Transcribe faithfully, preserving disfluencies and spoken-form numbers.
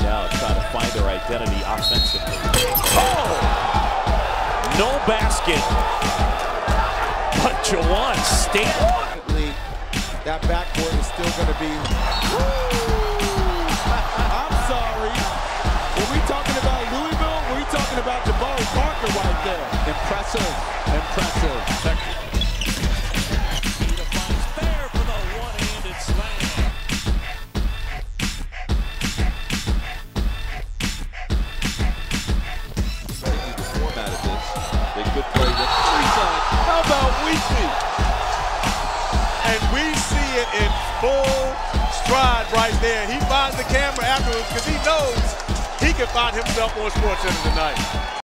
now trying to find their identity offensively. Oh! No basket. But Juwan Staten. That backcourt is still going to be... I'm sorry. Were we talking about Louisville? Were we talking about Jabari Parker right there? Impressive. Impressive. Fair for the one-handed slam. The format of this. They could play the three times. How about Weezy? And we see it in full stride right there. He finds the camera afterwards because he knows he can find himself on SportsCenter tonight.